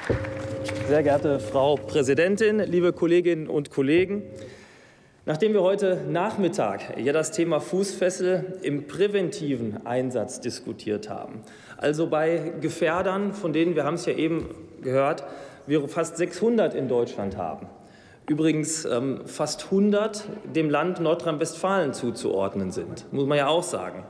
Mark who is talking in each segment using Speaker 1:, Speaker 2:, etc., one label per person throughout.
Speaker 1: Sehr geehrte Frau Präsidentin, liebe Kolleginnen und Kollegen! Nachdem wir heute Nachmittag ja das Thema Fußfessel im präventiven Einsatz diskutiert haben, also bei Gefährdern, von denen, wir haben es ja eben gehört, wir fast 600 in Deutschland haben, übrigens fast 100 dem Land Nordrhein-Westfalen zuzuordnen sind, muss man ja auch sagen.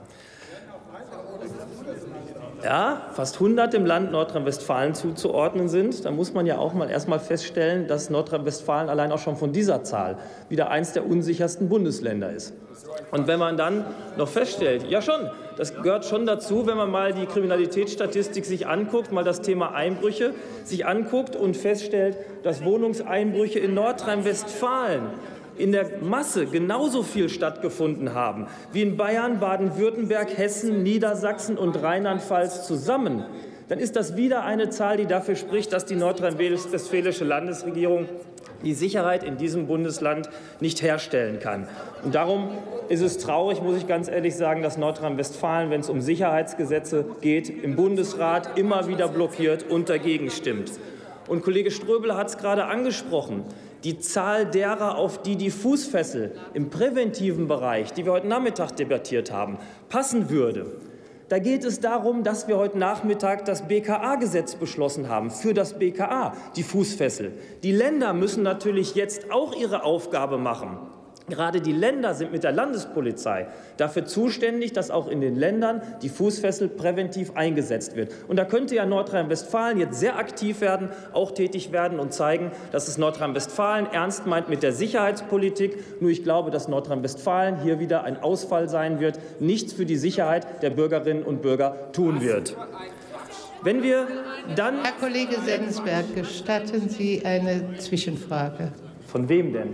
Speaker 1: Ja, fast 100 im Land Nordrhein-Westfalen zuzuordnen sind. Da muss man ja auch mal erst mal feststellen, dass Nordrhein-Westfalen allein auch schon von dieser Zahl wieder eins der unsichersten Bundesländer ist. Und wenn man dann noch feststellt, ja schon, das gehört schon dazu, wenn man mal die Kriminalitätsstatistik sich anguckt, mal das Thema Einbrüche sich anguckt und feststellt, dass Wohnungseinbrüche in Nordrhein-Westfalen in der Masse genauso viel stattgefunden haben wie in Bayern, Baden-Württemberg, Hessen, Niedersachsen und Rheinland-Pfalz zusammen, dann ist das wieder eine Zahl, die dafür spricht, dass die nordrhein-westfälische Landesregierung die Sicherheit in diesem Bundesland nicht herstellen kann. Und darum ist es traurig, muss ich ganz ehrlich sagen, dass Nordrhein-Westfalen, wenn es um Sicherheitsgesetze geht, im Bundesrat immer wieder blockiert und dagegen stimmt. Und Kollege Ströbele hat es gerade angesprochen. Die Zahl derer, auf die die Fußfessel im präventiven Bereich, die wir heute Nachmittag debattiert haben, passen würde. Da geht es darum, dass wir heute Nachmittag das BKA-Gesetz beschlossen haben, für das BKA, die Fußfessel. Die Länder müssen natürlich jetzt auch ihre Aufgabe machen. Gerade die Länder sind mit der Landespolizei dafür zuständig, dass auch in den Ländern die Fußfessel präventiv eingesetzt wird. Und da könnte ja Nordrhein-Westfalen jetzt sehr aktiv werden, auch tätig werden und zeigen, dass es Nordrhein-Westfalen ernst meint mit der Sicherheitspolitik. Nur ich glaube, dass Nordrhein-Westfalen hier wieder ein Ausfall sein wird, nichts für die Sicherheit der Bürgerinnen und Bürger tun wird. Wenn wir dann
Speaker 2: Herr Kollege Sensberg, gestatten Sie eine Zwischenfrage?
Speaker 1: Von wem denn?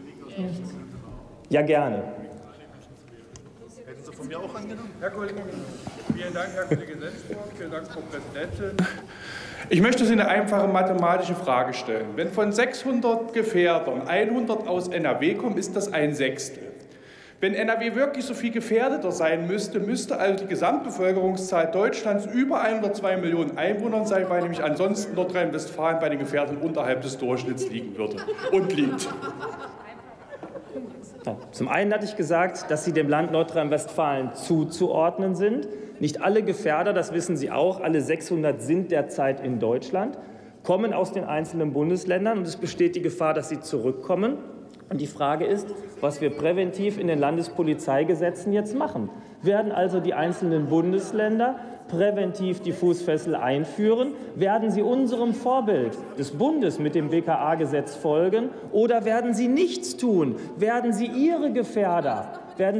Speaker 1: Ja, gerne.
Speaker 3: Hätten Sie von mir auch angenommen? Herr Kollege, vielen Dank, Herr Kollege Sensburg. Vielen Dank, Frau Präsidentin. Ich möchte Sie eine einfache mathematische Frage stellen. Wenn von 600 Gefährdern 100 aus NRW kommen, ist das ein Sechstel. Wenn NRW wirklich so viel gefährdeter sein müsste, müsste also die Gesamtbevölkerungszahl Deutschlands über 102 Millionen Einwohnern sein, weil nämlich ansonsten Nordrhein-Westfalen bei den Gefährdern unterhalb des Durchschnitts liegen würde und liegt.
Speaker 1: Zum einen hatte ich gesagt, dass sie dem Land Nordrhein-Westfalen zuzuordnen sind. Nicht alle Gefährder, das wissen Sie auch, alle 600 sind derzeit in Deutschland, kommen aus den einzelnen Bundesländern, und es besteht die Gefahr, dass sie zurückkommen. Und die Frage ist, was wir präventiv in den Landespolizeigesetzen jetzt machen. Werden also die einzelnen Bundesländer präventiv die Fußfessel einführen? Werden sie unserem Vorbild des Bundes mit dem BKA-Gesetz folgen? Oder werden sie nichts tun? Werden sie ihre Gefährder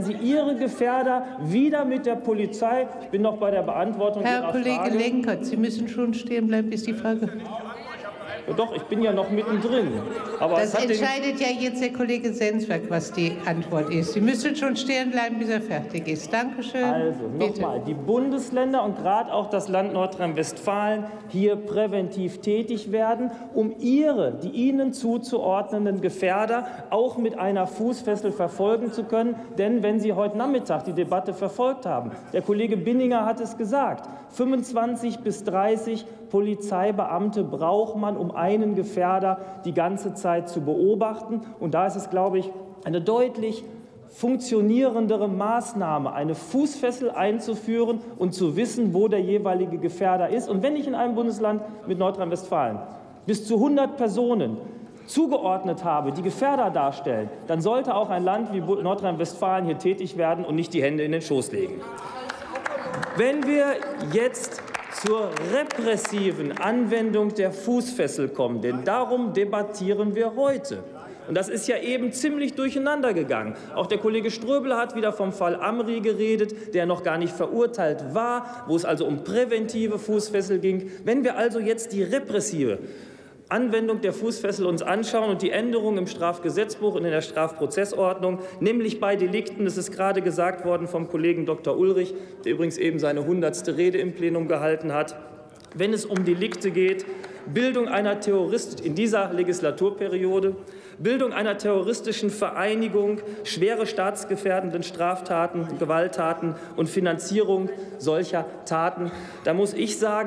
Speaker 1: wieder mit der Polizei? Ich bin noch bei der Beantwortung Ihrer Frage.
Speaker 2: Herr Kollege Lenkert, Sie müssen schon stehen bleiben, bis die Frage.
Speaker 1: Doch, ich bin ja noch mittendrin. Aber
Speaker 2: das entscheidet ja jetzt der Kollege Sensberg, was die Antwort ist. Sie müssen schon stehen bleiben, bis er fertig ist. Dankeschön.
Speaker 1: Also nochmal, die Bundesländer und gerade auch das Land Nordrhein-Westfalen hier präventiv tätig werden, um die ihnen zuzuordnenden Gefährder auch mit einer Fußfessel verfolgen zu können. Denn wenn Sie heute Nachmittag die Debatte verfolgt haben, der Kollege Binninger hat es gesagt, 25 bis 30 Polizeibeamte braucht man, um einen Gefährder die ganze Zeit zu beobachten. Und da ist es, glaube ich, eine deutlich funktionierendere Maßnahme, eine Fußfessel einzuführen und zu wissen, wo der jeweilige Gefährder ist. Und wenn ich in einem Bundesland mit Nordrhein-Westfalen bis zu 100 Personen zugeordnet habe, die Gefährder darstellen, dann sollte auch ein Land wie Nordrhein-Westfalen hier tätig werden und nicht die Hände in den Schoß legen. Wenn wir jetzt zur repressiven Anwendung der Fußfessel kommen, denn darum debattieren wir heute. Und das ist ja eben ziemlich durcheinander gegangen. Auch der Kollege Ströbele hat wieder vom Fall Amri geredet, der noch gar nicht verurteilt war, wo es also um präventive Fußfessel ging. Wenn wir also jetzt die repressive Anwendung der Fußfessel uns anschauen und die Änderungen im Strafgesetzbuch und in der Strafprozessordnung, nämlich bei Delikten, das ist gerade gesagt worden vom Kollegen Dr. Ulrich, der übrigens eben seine 100. Rede im Plenum gehalten hat, wenn es um Delikte geht, Bildung einer in dieser Legislaturperiode, Bildung einer terroristischen Vereinigung, schwere staatsgefährdenden Straftaten, Gewalttaten und Finanzierung solcher Taten, da muss ich sagen,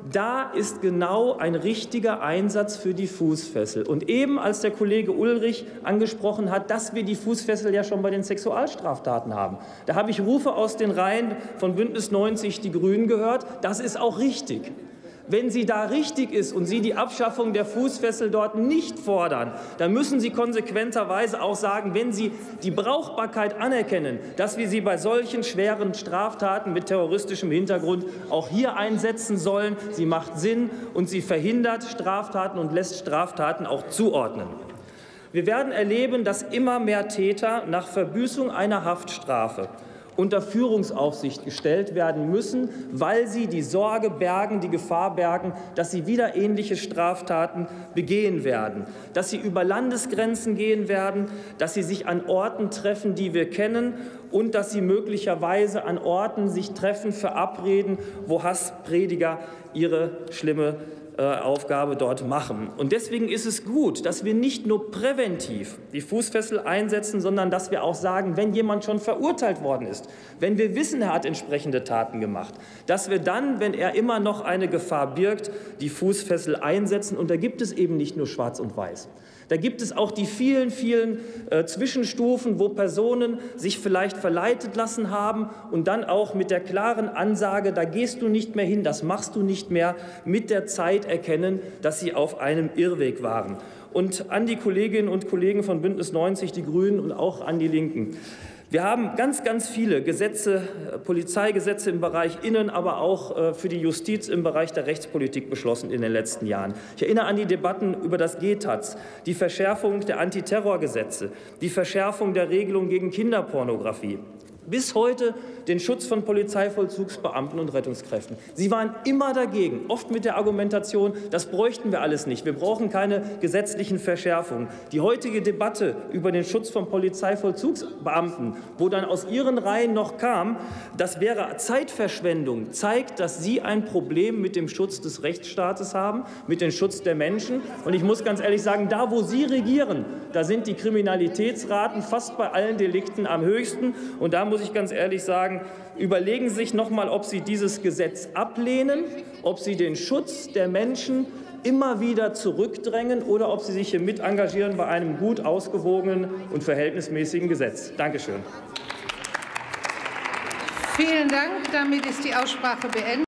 Speaker 1: Da ist genau ein richtiger Einsatz für die Fußfessel. Und eben als der Kollege Ulrich angesprochen hat, dass wir die Fußfessel ja schon bei den Sexualstraftaten haben, da habe ich Rufe aus den Reihen von Bündnis 90 Die Grünen gehört. Das ist auch richtig. Wenn sie da richtig ist und Sie die Abschaffung der Fußfessel dort nicht fordern, dann müssen Sie konsequenterweise auch sagen, wenn Sie die Brauchbarkeit anerkennen, dass wir sie bei solchen schweren Straftaten mit terroristischem Hintergrund auch hier einsetzen sollen. Sie macht Sinn und sie verhindert Straftaten und lässt Straftaten auch zuordnen. Wir werden erleben, dass immer mehr Täter nach Verbüßung einer Haftstrafe unter Führungsaufsicht gestellt werden müssen, weil sie die Sorge bergen, die Gefahr bergen, dass sie wieder ähnliche Straftaten begehen werden, dass sie über Landesgrenzen gehen werden, dass sie sich an Orten treffen, die wir kennen, und dass sie möglicherweise an Orten sich treffen, verabreden, wo Hassprediger ihre schlimme Aufgabe dort machen. Und deswegen ist es gut, dass wir nicht nur präventiv die Fußfessel einsetzen, sondern dass wir auch sagen, wenn jemand schon verurteilt worden ist, wenn wir wissen, er hat entsprechende Taten gemacht, dass wir dann, wenn er immer noch eine Gefahr birgt, die Fußfessel einsetzen. Und da gibt es eben nicht nur Schwarz und Weiß. Da gibt es auch die vielen, vielen Zwischenstufen, wo Personen sich vielleicht verleitet lassen haben und dann auch mit der klaren Ansage, da gehst du nicht mehr hin, das machst du nicht mehr, mit der Zeit erkennen, dass sie auf einem Irrweg waren. Und an die Kolleginnen und Kollegen von Bündnis 90 Die Grünen und auch an die Linken. Wir haben ganz, ganz viele Gesetze, Polizeigesetze im Bereich Innen, aber auch für die Justiz im Bereich der Rechtspolitik beschlossen in den letzten Jahren. Ich erinnere an die Debatten über das GTAZ, die Verschärfung der Antiterrorgesetze, die Verschärfung der Regelung gegen Kinderpornografie. Bis heute den Schutz von Polizeivollzugsbeamten und Rettungskräften. Sie waren immer dagegen, oft mit der Argumentation, das bräuchten wir alles nicht, wir brauchen keine gesetzlichen Verschärfungen. Die heutige Debatte über den Schutz von Polizeivollzugsbeamten, wo dann aus Ihren Reihen noch kam, das wäre Zeitverschwendung, zeigt, dass Sie ein Problem mit dem Schutz des Rechtsstaates haben, mit dem Schutz der Menschen. Und ich muss ganz ehrlich sagen, da wo Sie regieren, da sind die Kriminalitätsraten fast bei allen Delikten am höchsten. Und da muss ich ganz ehrlich sagen, überlegen Sie sich noch mal, ob Sie dieses Gesetz ablehnen, ob Sie den Schutz der Menschen immer wieder zurückdrängen oder ob Sie sich hier mit engagieren bei einem gut ausgewogenen und verhältnismäßigen Gesetz. Dankeschön.
Speaker 2: Vielen Dank. Damit ist die Aussprache beendet.